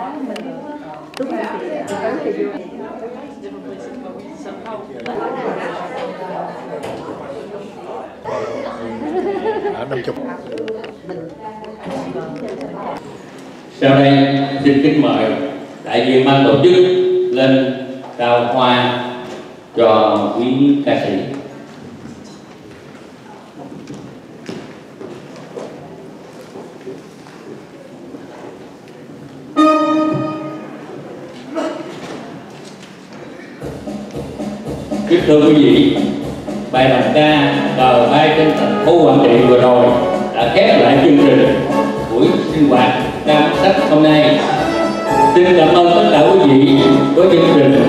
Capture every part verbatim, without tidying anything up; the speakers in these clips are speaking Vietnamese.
Đúng rồi thì tới thì vui. Ở năm chục. Sau đây xin kính mời đại diện ban tổ chức lên trao hoa cho quý ca sĩ. Kính thưa quý vị, bài đồng ca Cờ bay trên thành phố Quảng Trị vừa rồi đã khép lại chương trình buổi sinh hoạt ra mắt sách hôm nay. Xin cảm ơn tất cả quý vị có chương trình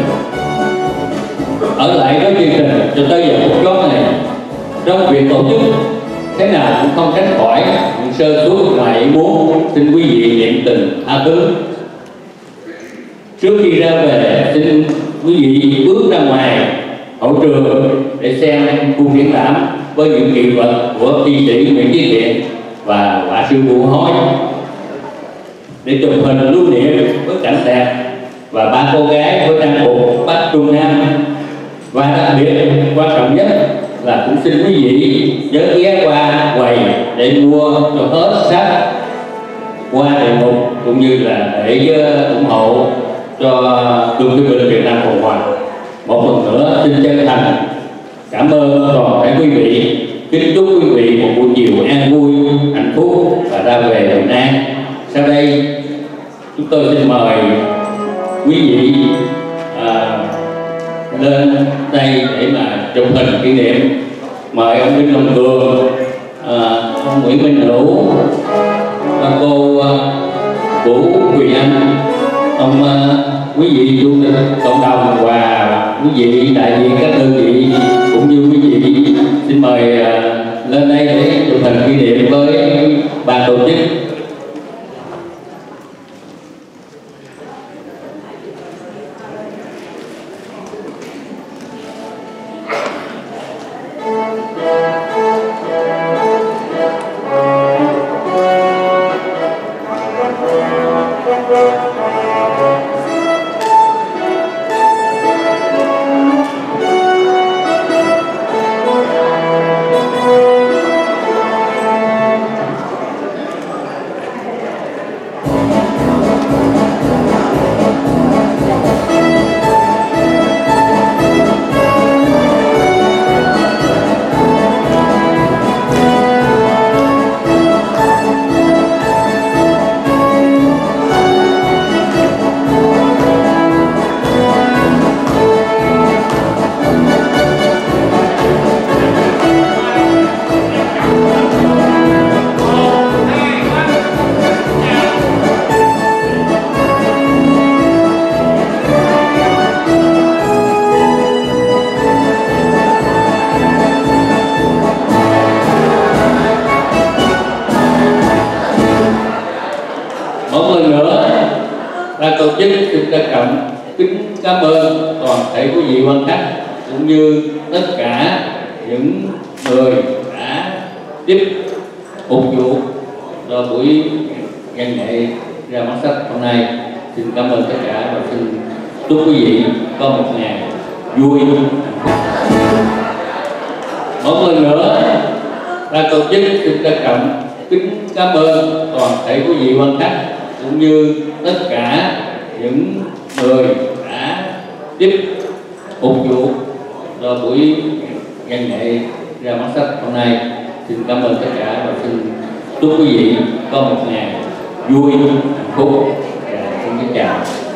ở lại với chương trình cho tới giờ phút chót này. Trong việc tổ chức thế nào cũng không tránh khỏi những sơ suất ngoài ý muốn, xin quý vị niệm tình tha thứ. Trước khi ra về, xin quý vị bước ra ngoài hậu trường để xem khu triển lãm với những kỳ vật của thi sĩ Nguyễn Chí Thiện và họa sư Vũ Hối để chụp hình lưu niệm với cảnh đẹp và ba cô gái với trang phục Bắc Trung Nam. Và đặc biệt quan trọng nhất là cũng xin quý vị nhớ ghé qua quầy để mua cho hết sách qua đề mục cũng như là để ủng hộ cho Cựu chiến binh Việt Nam Cộng Hòa. Một lần nữa xin chân thành cảm ơn toàn thể quý vị, kính chúc quý vị một buổi chiều an vui, hạnh phúc và ra về bình an. Sau đây chúng tôi xin mời quý vị à, lên đây để mà chụp hình kỷ niệm. Mời ông Đinh Long Cường, à, ông Nguyễn Minh Hữu, cô à, Vũ Quỳ Anh, ông à, quý vị chủ tịch cộng đồng và quý vị đại diện các đơn vị cũng như quý vị xin mời uh, lên đây để chụp hình kỷ niệm với ban tổ chức. Tổ chức xin trân trọng kính cảm ơn toàn thể quý vị quan khách cũng như tất cả những người đã tiếp phục vụ cho buổi văn nghệ ra mắt sách hôm nay. Xin cảm ơn tất cả và xin chúc quý vị có một ngày vui. Một lần nữa, ban tổ chức xin trân trọng kính cảm ơn toàn thể quý vị quan khách cũng như tất cả những người đã tiếp phục vụ cho buổi văn nghệ ra mắt sách hôm nay. Xin cảm ơn tất cả và xin chúc quý vị có một ngày vui, hạnh phúc và xin kính chào.